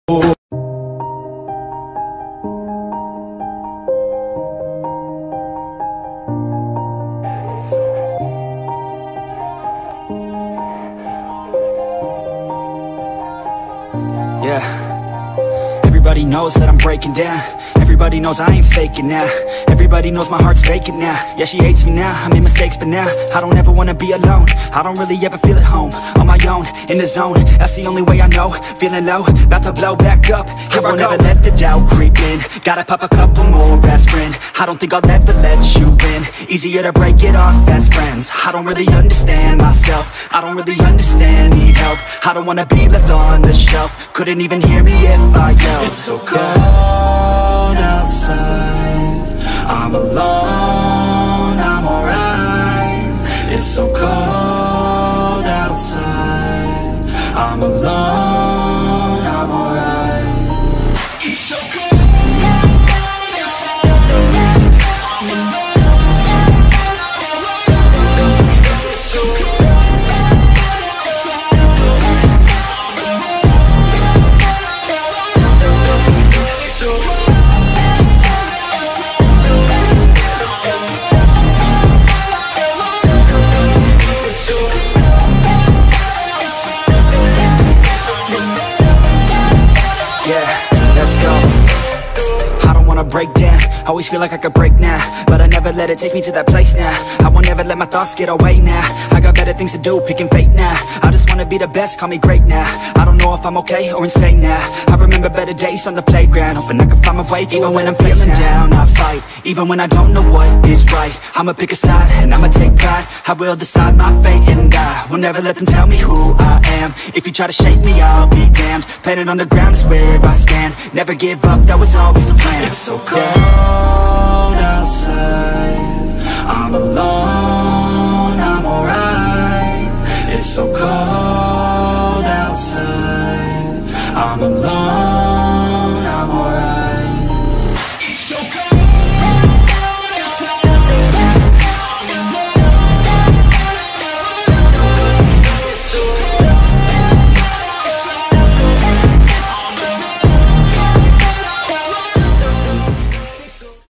Yeah. Everybody knows that I'm breaking down. Everybody knows I ain't faking now. Everybody knows my heart's vacant now. Yeah, she hates me now, I made mistakes but now I don't ever wanna be alone. I don't really ever feel at home. On my own, in the zone, that's the only way I know. Feeling low, about to blow back up. Here I won't ever let the doubt creep in. Gotta pop a couple more aspirin. I don't think I'll ever let you in. Easier to break it off best friends. I don't really understand myself. I don't really understand, need help. I don't wanna be left on the shelf. Couldn't even hear me if I yelled. It's so cold outside, I'm alone, I'm alright. It's so cold outside, I'm alone, I'm alright. It's so cold. Break down, always feel like I could break now, but I never let it take me to that place now. I won't ever let my thoughts get away now. I got better things to do, picking fate now. I just wanna be the best, call me great now. I don't know if I'm okay or insane now. I remember better days on the playground, hoping I can find my way to even when I'm feeling down, I fight. Even when I don't know what is right, I'ma pick a side and I'ma take pride. I will decide my fate and I will never let them tell me who I am. If you try to shake me, I'll be damned. Planet on the ground is where I stand. Never give up, that was always the plan. It's so cold outside, I'm alone, I'm alright. It's so cold outside, I'm alone.